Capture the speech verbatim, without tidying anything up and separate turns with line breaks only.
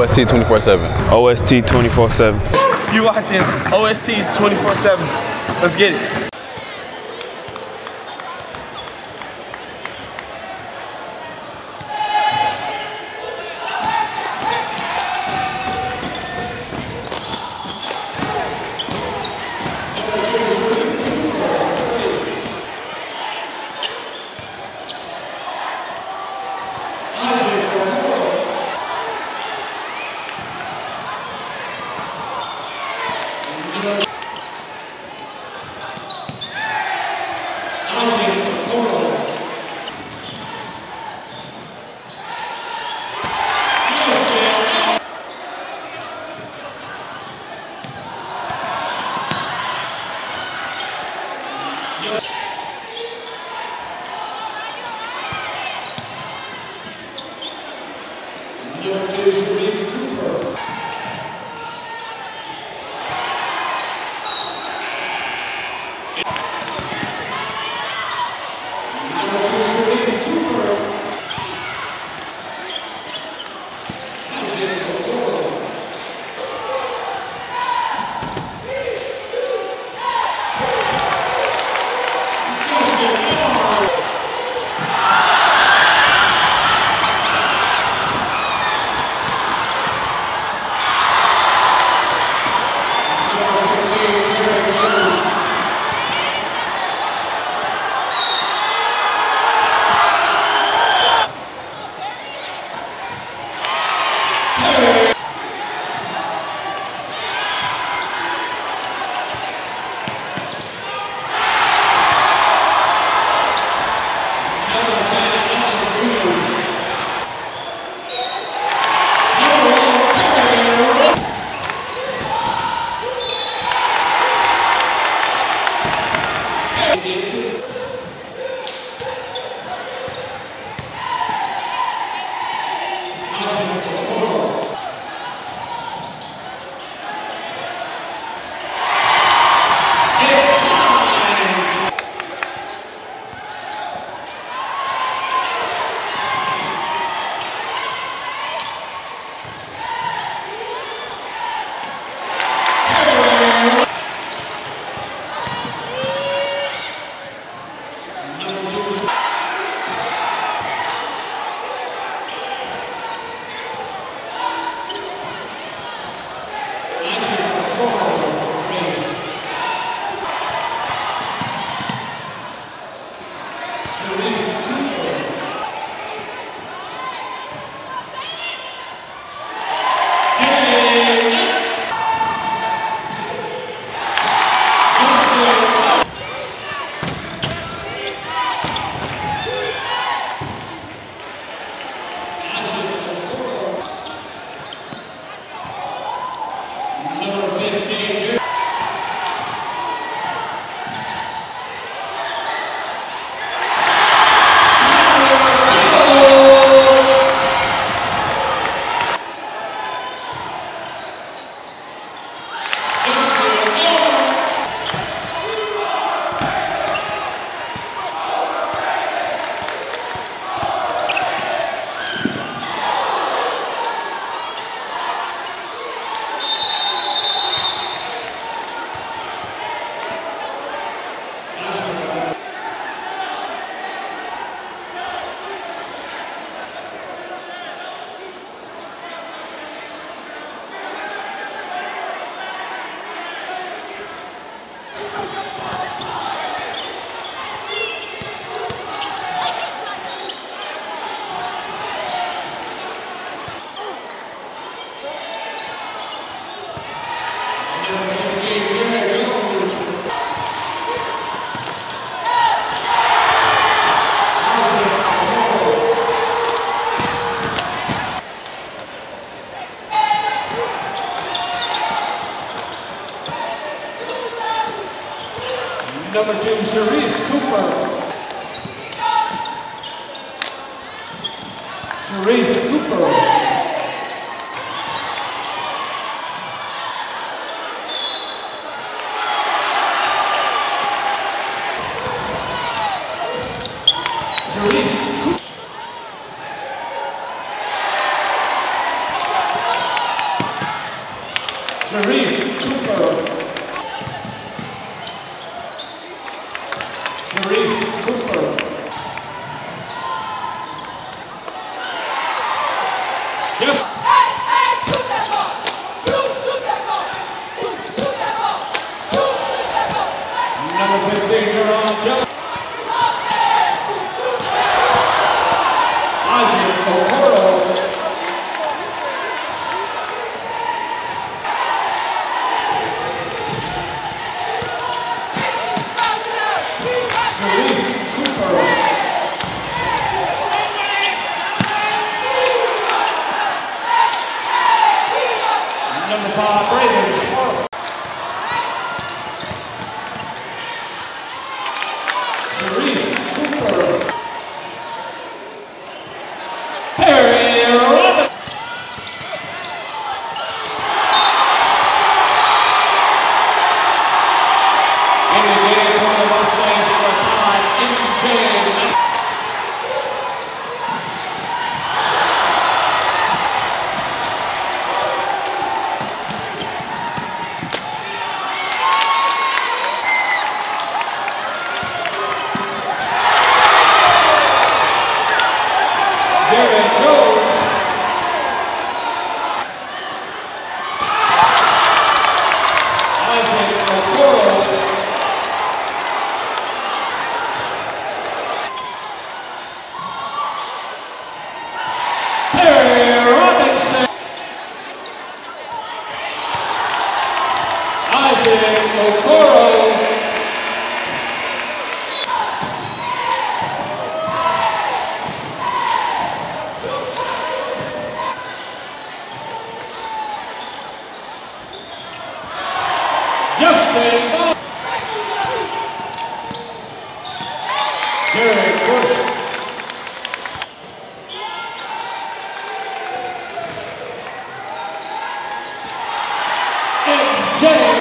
S T twenty-four seven.
O S T twenty-four seven.
You watching O S T twenty-four seven. Let's get it.
Number two, Sharif Cooper. Sharif Cooper. Sharif Cooper. Sharif Cooper. Sharif Cooper. Just
Hey, hey, shoot that ball! Shoot, shoot that ball! Shoot, shoot that ball! Shoot, shoot that ball! Hey.
number fifteen, Jerome Dillon. Isaac Okoro. Sharif Cooper. Number five, Braden Sparks. Sharif Cooper. Perry Robinson. Indicated for the Mustangs for five, M J. Derek Jones. Isaac Okoro. Perry Robinson. Isaac Okoro. Justin Ball. Derek Bush. M J.